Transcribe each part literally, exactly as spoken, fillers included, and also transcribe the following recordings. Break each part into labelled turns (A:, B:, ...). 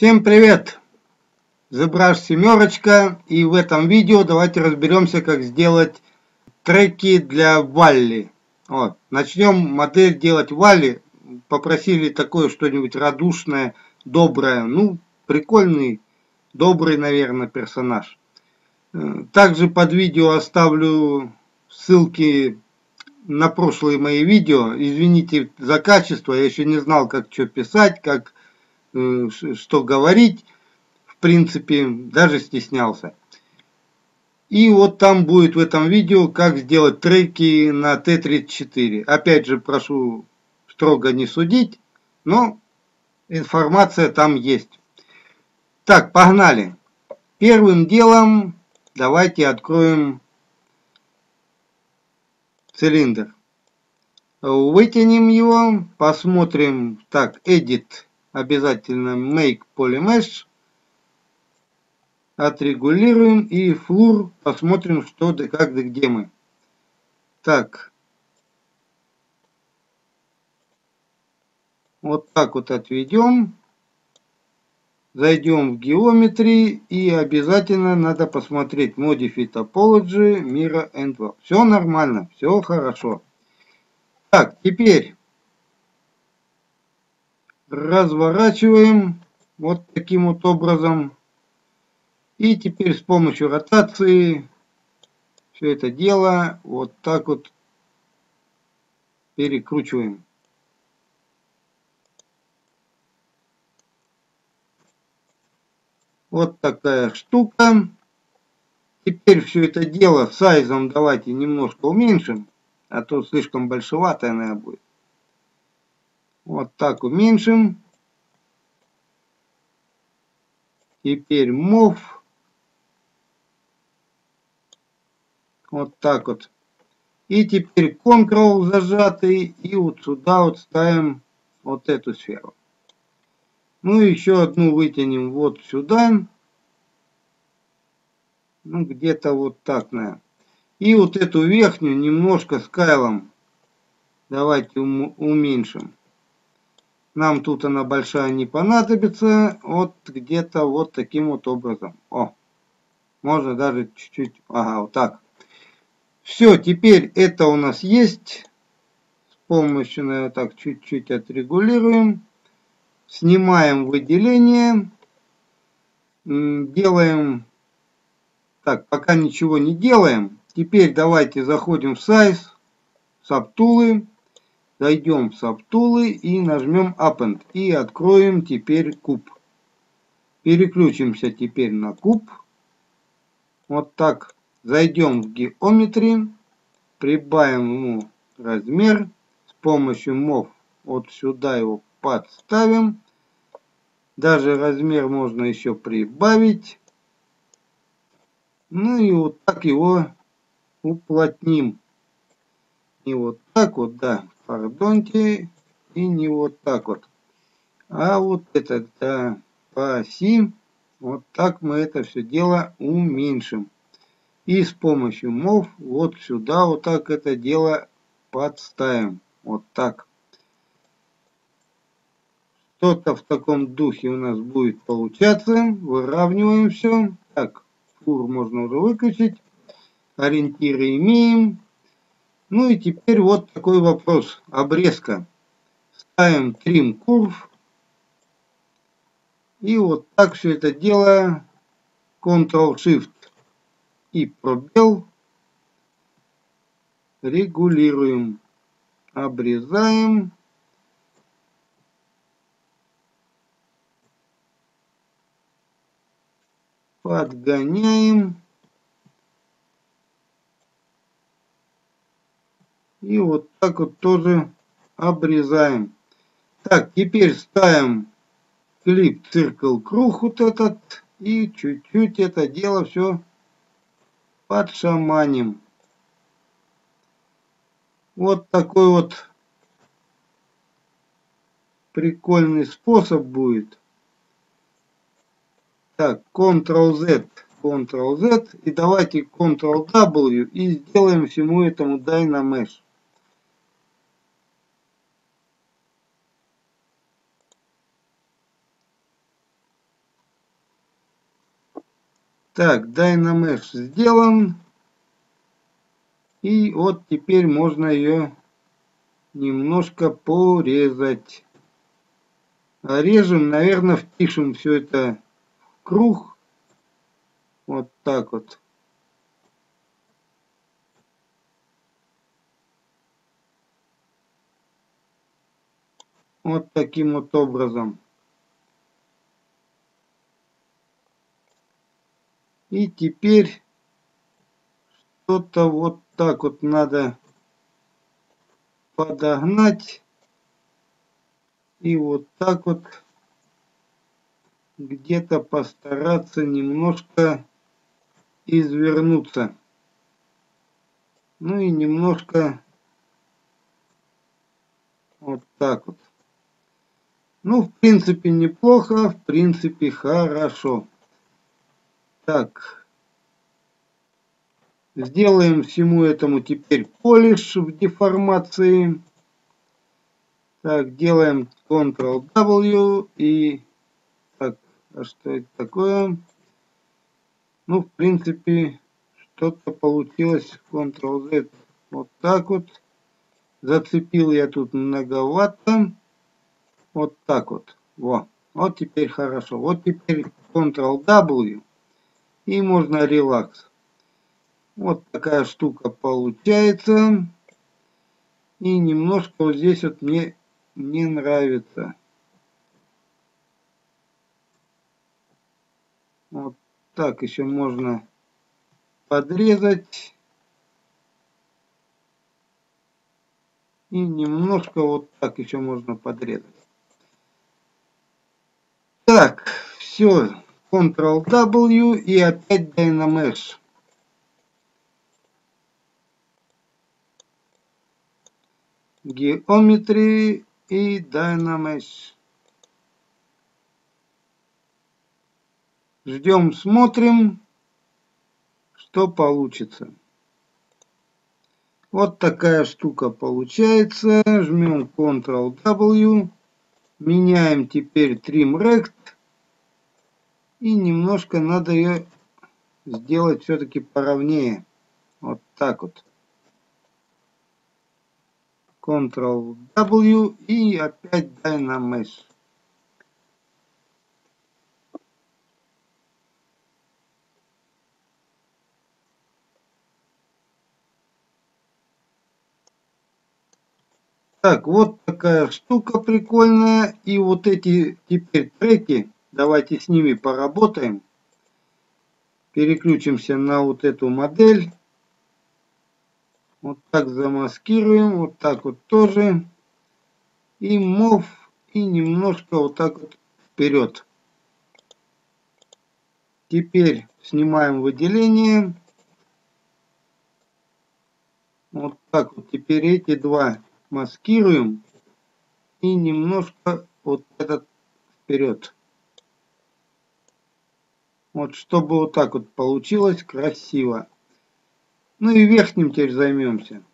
A: Всем привет! ZBrush семерочка, и в этом видео давайте разберемся, как сделать треки для Валли. Вот. Начнем модель делать Валли. Попросили такое что-нибудь радушное, доброе. Ну, прикольный, добрый, наверное, персонаж. Также под видео оставлю ссылки на прошлые мои видео. Извините за качество, я еще не знал, как что писать, как что говорить. В принципе, даже стеснялся. И вот там будет в этом видео, как сделать треки на Т тридцать четыре. Опять же, прошу строго не судить, но информация там есть. Так, погнали. Первым делом давайте откроем цилиндр. Вытянем его, посмотрим. Так, Edit, обязательно Make Polymesh. Отрегулируем и флур, посмотрим, что да как да где мы. Так. Вот так вот отведем. Зайдем в Geometry и обязательно надо посмотреть Modify Topology, Mirror and Warp. Все нормально, все хорошо. Так, теперь разворачиваем вот таким вот образом. И теперь с помощью ротации все это дело вот так вот перекручиваем. Вот такая штука. Теперь все это дело сайзом давайте немножко уменьшим, а то слишком большеватая она будет. Вот так уменьшим. Теперь Move. Вот так вот. И теперь Ctrl зажатый. И вот сюда вот ставим вот эту сферу. Ну и еще одну вытянем вот сюда. Ну где-то вот так, наверное. И вот эту верхнюю немножко скайлом давайте уменьшим. Нам тут она большая не понадобится. Вот где-то вот таким вот образом. О, можно даже чуть-чуть. Ага, вот так. Все, теперь это у нас есть. С помощью, наверное, так чуть-чуть отрегулируем. Снимаем выделение. Делаем. Так, пока ничего не делаем. Теперь давайте заходим в Size, Subtool. Зайдем в Subtool и нажмем Append. И откроем теперь куб. Переключимся теперь на куб. Вот так. Зайдем в Geometry. Прибавим ему размер. С помощью Move вот сюда его подставим. Даже размер можно еще прибавить. Ну и вот так его уплотним. И вот так вот, да, пардоньте. И не вот так вот. А вот это, да, по оси. Вот так мы это все дело уменьшим. И с помощью Move вот сюда вот так это дело подставим. Вот так. Что-то в таком духе у нас будет получаться. Выравниваем все. Так, фур можно уже выключить. Ориентиры имеем. Ну и теперь вот такой вопрос. Обрезка. Ставим Trim Curve. И вот так все это дело. Ctrl-Shift и пробел. Регулируем. Обрезаем. Подгоняем. И вот так вот тоже обрезаем. Так, теперь ставим клип Circle круг вот этот. И чуть-чуть это дело все подшаманим. Вот такой вот прикольный способ будет. Так, Ctrl-Z, Ctrl-Z. И давайте Ctrl-W и сделаем всему этому Dynamesh. Так, Dynamesh сделан. И вот теперь можно ее немножко порезать. Режем, наверное, впишем все это в круг. Вот так вот. Вот таким вот образом. И теперь что-то вот так вот надо подогнать. И вот так вот где-то постараться немножко извернуться. Ну и немножко вот так вот. Ну, в принципе, неплохо, в принципе, хорошо. Так. Сделаем всему этому теперь полиш в деформации. Так, делаем контрол дабл ю и... Так, а что это такое? Ну, в принципе, что-то получилось. контрол зет. Вот так вот. Зацепил я тут многовато. Вот так вот. Во. Вот теперь хорошо. Вот теперь контрол дабл ю. И можно релакс. Вот такая штука получается. И немножко вот здесь вот мне не нравится. Вот так еще можно подрезать. И немножко вот так еще можно подрезать. Так, все. контрол дабл ю и опять Dynamesh. Geometry и Dynamesh. Ждем, смотрим, что получится. Вот такая штука получается. Жмем контрол дабл ю. Меняем теперь Trim Rect. И немножко надо ее сделать все-таки поровнее. Вот так вот. контрол дабл ю и опять Dynamesh. Так, вот такая штука прикольная. И вот эти теперь треки, давайте с ними поработаем. Переключимся на вот эту модель. Вот так замаскируем, вот так вот тоже. И мов, и немножко вот так вот вперед. Теперь снимаем выделение. Вот так вот. Теперь эти два маскируем. И немножко вот этот вперед. Вот чтобы вот так вот получилось красиво. Ну и верхним теперь займемся.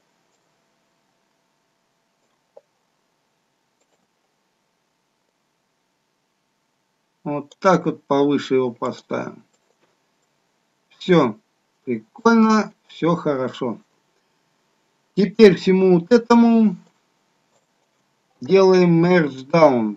A: Вот так вот повыше его поставим. Все прикольно, все хорошо. Теперь всему вот этому делаем Merge Down.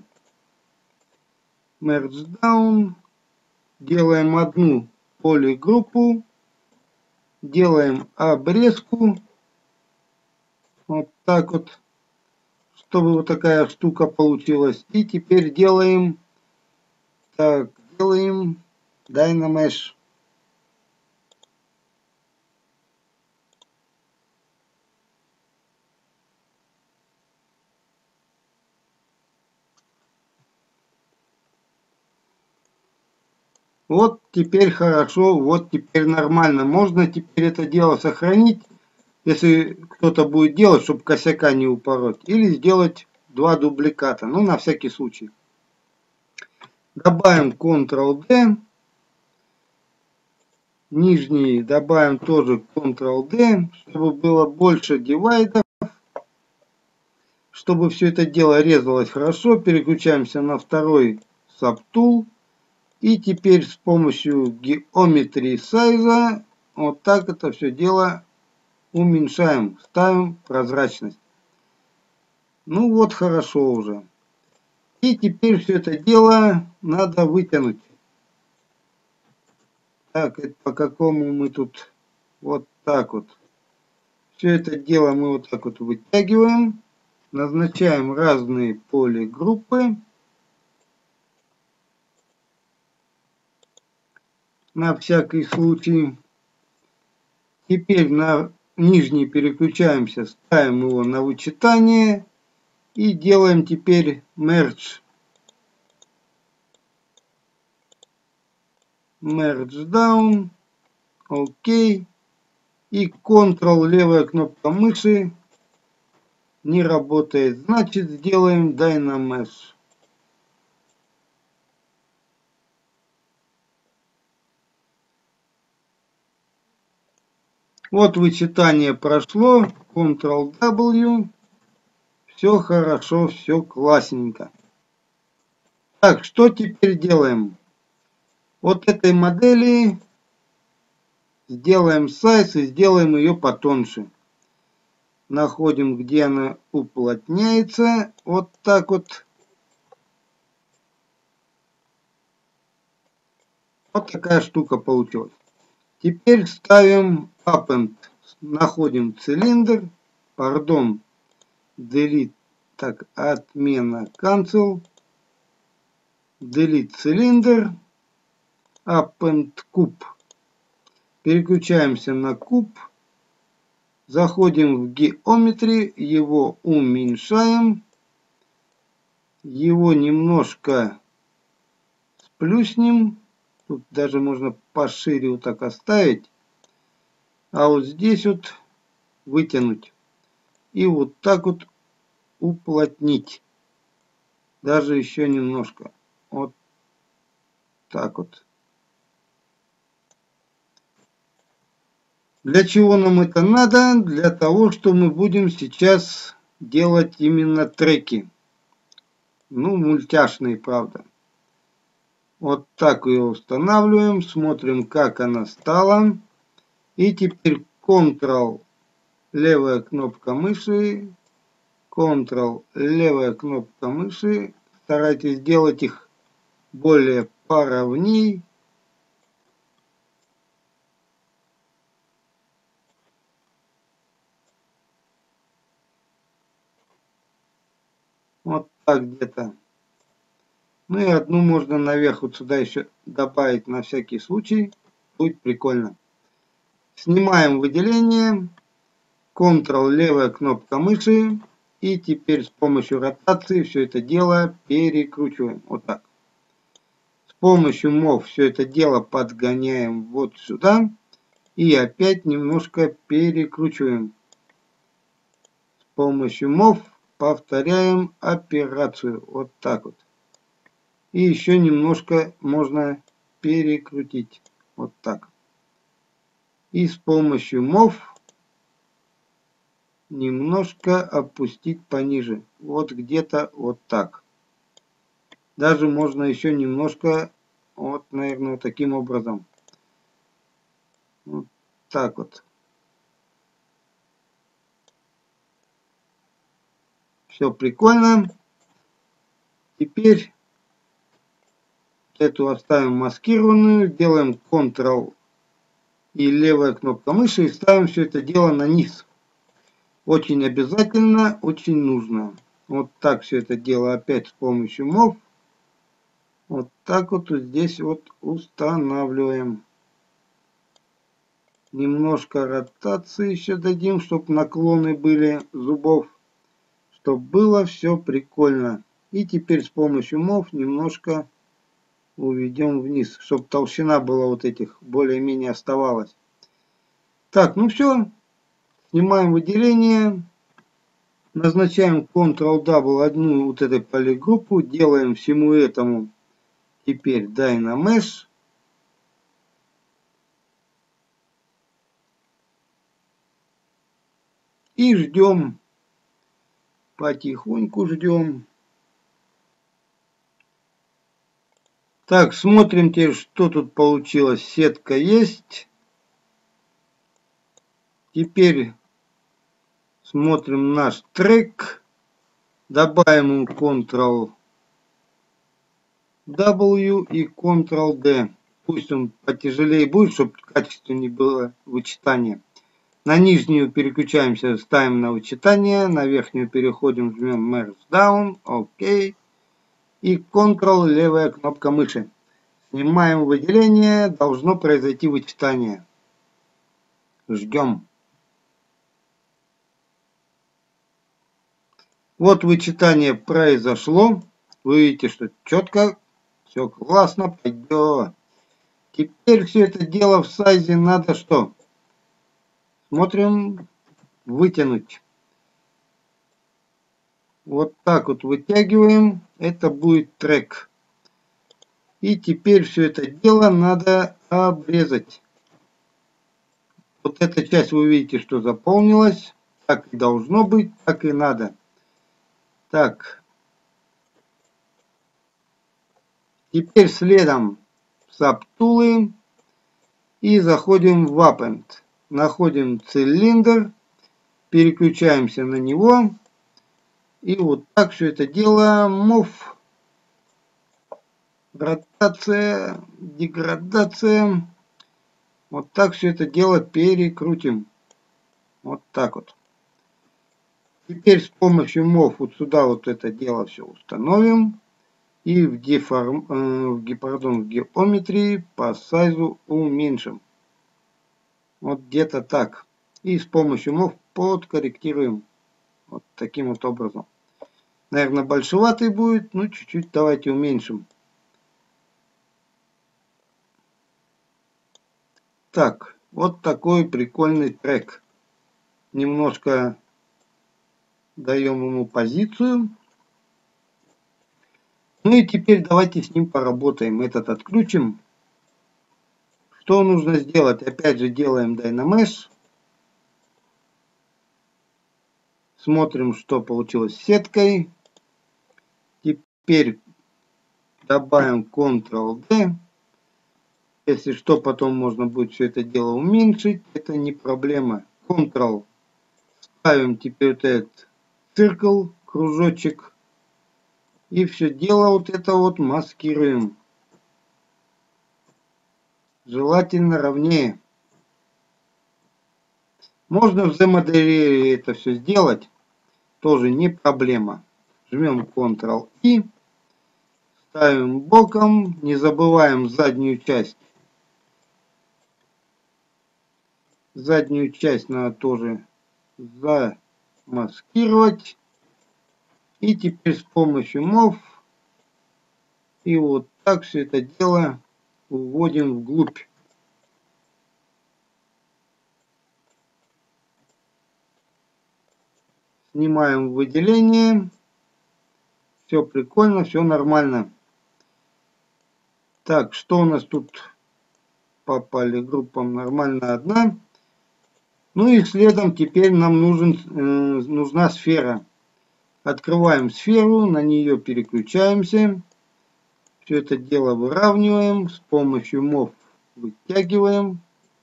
A: Merge Down. Делаем одну полигруппу. Делаем обрезку. Вот так вот. Чтобы вот такая штука получилась. И теперь делаем... Так, делаем Dynamesh. Вот теперь хорошо, вот теперь нормально. Можно теперь это дело сохранить, если кто-то будет делать, чтобы косяка не упороть. Или сделать два дубликата, ну на всякий случай. Добавим контрол дэ. Нижний добавим тоже контрол дэ, чтобы было больше дивайдов. Чтобы все это дело резалось хорошо, переключаемся на второй сабтул. И теперь с помощью Geometry Size вот так это все дело уменьшаем, ставим прозрачность. Ну вот хорошо уже. И теперь все это дело надо вытянуть. Так, это по какому мы тут вот так вот. Все это дело мы вот так вот вытягиваем. Назначаем разные полигруппы. На всякий случай. Теперь на нижний переключаемся, ставим его на вычитание. И делаем теперь Merge. Merge Down. Окей. И Ctrl левая кнопка мыши не работает. Значит, сделаем Dynamesh. Вот вычитание прошло. Ctrl W. Все хорошо, все классненько. Так, что теперь делаем? Вот этой модели сделаем сайз и сделаем ее потоньше. Находим, где она уплотняется. Вот так вот. Вот такая штука получилась. Теперь ставим Append. Находим цилиндр. Пардон. Delete. Так, отмена. Cancel. Delete цилиндр. Append куб. Переключаемся на куб. Заходим в Geometry. Его уменьшаем. Его немножко сплюснем. Тут даже можно пошире вот так оставить. А вот здесь вот вытянуть. И вот так вот уплотнить. Даже еще немножко. Вот так вот. Для чего нам это надо? Для того, что мы будем сейчас делать именно треки. Ну, мультяшные, правда. Вот так ее устанавливаем. Смотрим, как она стала. И теперь Ctrl левая кнопка мыши. Ctrl левая кнопка мыши. Старайтесь сделать их более поровней. Вот так где-то. Ну и одну можно наверх вот сюда еще добавить на всякий случай. Будет прикольно. Снимаем выделение. Ctrl левая кнопка мыши. И теперь с помощью ротации все это дело перекручиваем. Вот так. С помощью Move все это дело подгоняем вот сюда. И опять немножко перекручиваем. С помощью Move повторяем операцию. Вот так вот. И еще немножко можно перекрутить. Вот так. И с помощью Move немножко опустить пониже. Вот где-то вот так. Даже можно еще немножко, вот, наверное, вот таким образом. Вот так вот. Все прикольно. Теперь эту оставим маскированную. Делаем Ctrl и левая кнопка мыши. И ставим все это дело на низ. Очень обязательно, очень нужно. Вот так все это дело опять с помощью Move. Вот так вот, вот здесь вот устанавливаем. Немножко ротации еще дадим, чтобы наклоны были зубов. Чтобы было все прикольно. И теперь с помощью Move немножко уведем вниз. Чтобы толщина была вот этих более-менее оставалась. Так, ну все. Снимаем выделение. Назначаем Ctrl-W одну вот эту полигруппу. Делаем всему этому теперь Dynamesh. И ждем. Потихоньку ждем. Так, смотрим теперь, что тут получилось. Сетка есть. Теперь смотрим наш трек. Добавим ему контрол дабл-ю и контрол дэ. Пусть он потяжелее будет, чтобы качественнее было вычитание. На нижнюю переключаемся, ставим на вычитание. На верхнюю переходим, жмем Merge Down. Окей. И Ctrl, левая кнопка мыши. Снимаем выделение. Должно произойти вычитание. Ждем. Вот вычитание произошло. Вы видите, что четко. Все классно. Пойдет. Теперь все это дело в сайзе надо что? Смотрим. Вытянуть. Вот так вот вытягиваем. Это будет трек. И теперь все это дело надо обрезать. Вот эта часть вы видите, что заполнилась. Так и должно быть, так и надо. Так. Теперь следом сабтулы. И заходим в Append. Находим цилиндр. Переключаемся на него. И вот так все это дело. Move. Ротация. Деградация. Вот так все это дело перекрутим. Вот так вот. Теперь с помощью Move вот сюда вот это дело все установим. И в, деформ, э, в, пардон, в геометрии по сайзу уменьшим. Вот где-то так. И с помощью Move подкорректируем. Вот таким вот образом. Наверное, большеватый будет. Ну, чуть-чуть давайте уменьшим. Так, вот такой прикольный трек. Немножко даем ему позицию. Ну и теперь давайте с ним поработаем. Этот отключим. Что нужно сделать? Опять же делаем Dynamesh. Смотрим, что получилось с сеткой. Теперь добавим контрол дэ. Если что, потом можно будет все это дело уменьшить. Это не проблема. Ctrl. Ставим теперь вот этот циркл, кружочек. И все дело вот это вот маскируем. Желательно ровнее. Можно в Z-моделе это все сделать. Тоже не проблема. Жмем контрол и. Ставим боком. Не забываем заднюю часть. Заднюю часть надо тоже замаскировать. И теперь с помощью Move. И вот так все это дело уводим вглубь. Снимаем выделение. Все прикольно, все нормально. Так, что у нас тут по полигруппам? Нормально одна. Ну и следом теперь нам нужен, э, нужна сфера. Открываем сферу, на нее переключаемся. Все это дело выравниваем. С помощью Move вытягиваем.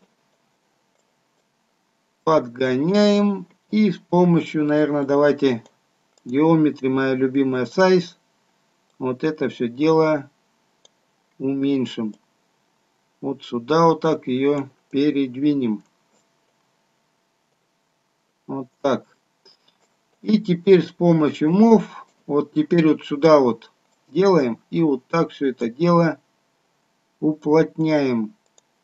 A: Подгоняем. И с помощью, наверное, давайте Geometry, моя любимая size. Вот это все дело уменьшим. Вот сюда вот так ее передвинем. Вот так. И теперь с помощью Move, вот теперь вот сюда вот делаем. И вот так все это дело уплотняем.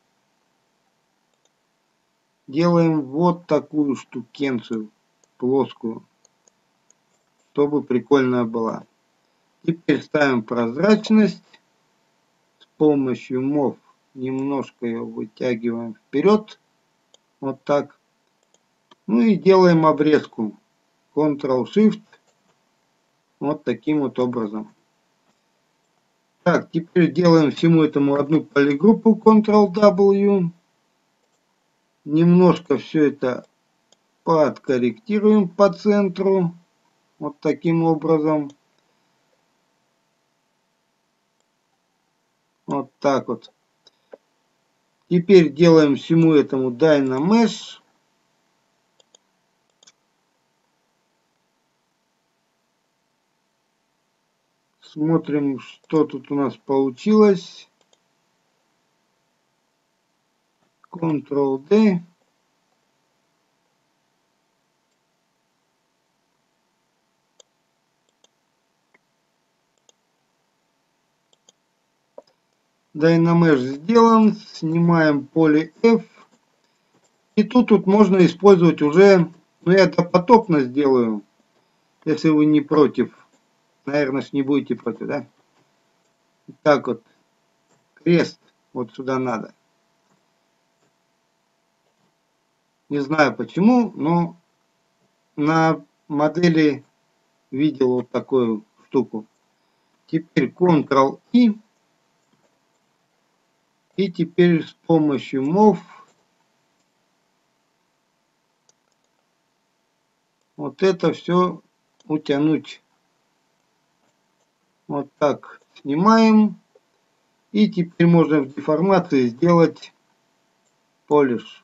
A: Делаем вот такую штукенцию плоскую, чтобы прикольная была. Теперь ставим прозрачность. С помощью Move немножко ее вытягиваем вперед. Вот так. Ну и делаем обрезку. контрол-шифт. Вот таким вот образом. Так, теперь делаем всему этому одну полигруппу. контрол-дабл-ю. Немножко все это подкорректируем по центру. Вот таким образом. Вот так вот. Теперь делаем всему этому Dynamesh. Смотрим, что тут у нас получилось. контрол-D. Dynamesh сделан. Снимаем поле F. И тут, тут можно использовать уже, ну я допотопно сделаю, если вы не против. Наверное, не будете против, да? Так вот, крест вот сюда надо. Не знаю почему, но на модели видел вот такую штуку. Теперь контрол-И. И теперь с помощью мов вот это все утянуть. Вот так снимаем. И теперь можно в деформации сделать полиш.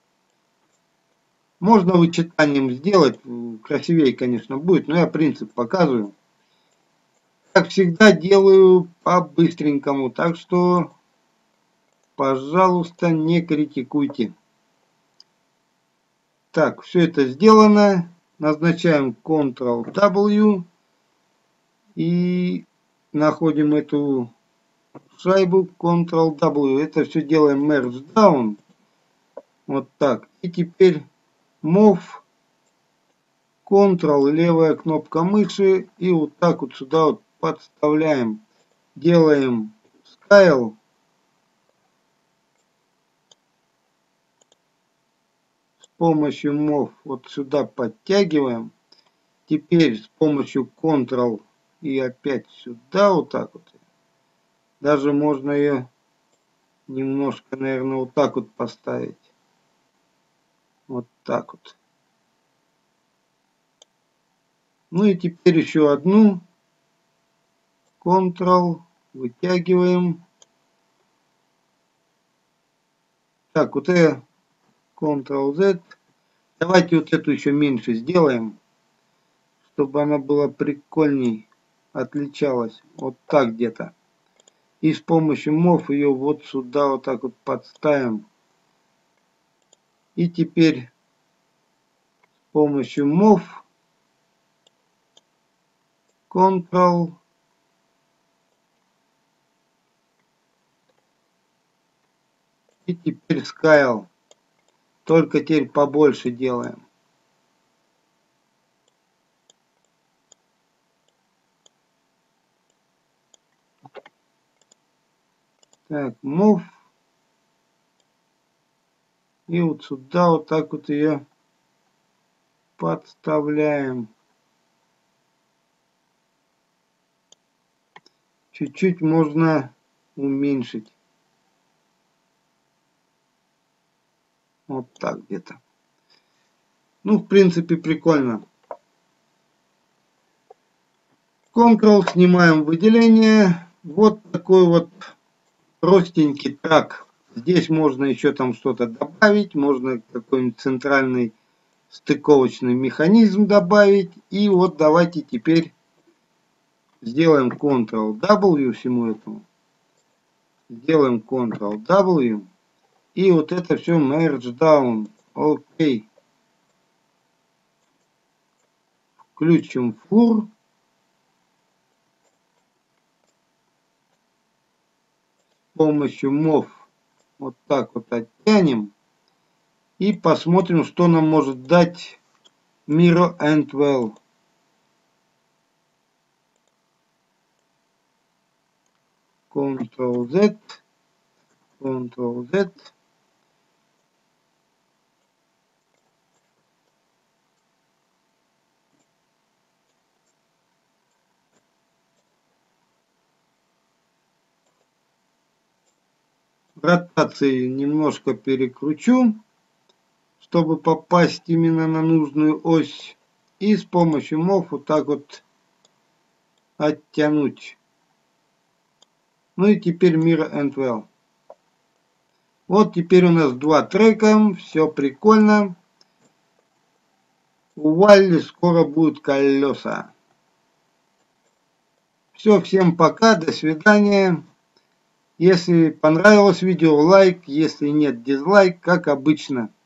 A: Можно вычитанием сделать. Красивее, конечно, будет. Но я принцип показываю. Как всегда делаю по-быстренькому. Так что, пожалуйста, не критикуйте. Так, все это сделано. Назначаем контрол-W. И находим эту шайбу контрол-W. Это все делаем merge down. Вот так. И теперь move, Ctrl, левая кнопка мыши. И вот так вот сюда вот подставляем. Делаем Scale. С помощью move вот сюда подтягиваем. Теперь с помощью Ctrl и опять сюда вот так вот. Даже можно ее немножко, наверное, вот так вот поставить. Вот так вот. Ну и теперь еще одну. Ctrl. Вытягиваем. Так, вот это контрол-Z. Давайте вот эту еще меньше сделаем. Чтобы она была прикольней. Отличалась. Вот так где-то. И с помощью мов ее вот сюда вот так вот подставим. И теперь с помощью мов Ctrl. И теперь Scale. Только теперь побольше делаем. Так, move. И вот сюда вот так вот ее подставляем. Чуть-чуть можно уменьшить. Вот так где-то. Ну, в принципе, прикольно. Ctrl, снимаем выделение. Вот такой вот простенький трак. Здесь можно еще там что-то добавить. Можно какой-нибудь центральный стыковочный механизм добавить. И вот давайте теперь сделаем контрол-W всему этому. Сделаем контрол-W. И вот это все merge down. Окей. Включим фур. С помощью мов вот так вот оттянем. И посмотрим, что нам может дать Mirror and Well. контрол-Z. контрол-Z. Ротации немножко перекручу, чтобы попасть именно на нужную ось. И с помощью мов вот так вот оттянуть. Ну и теперь Mira and Well. Вот теперь у нас два трека, все прикольно. У Валли скоро будут колеса. Все, всем пока, до свидания. Если понравилось видео, лайк, если нет, дизлайк, как обычно.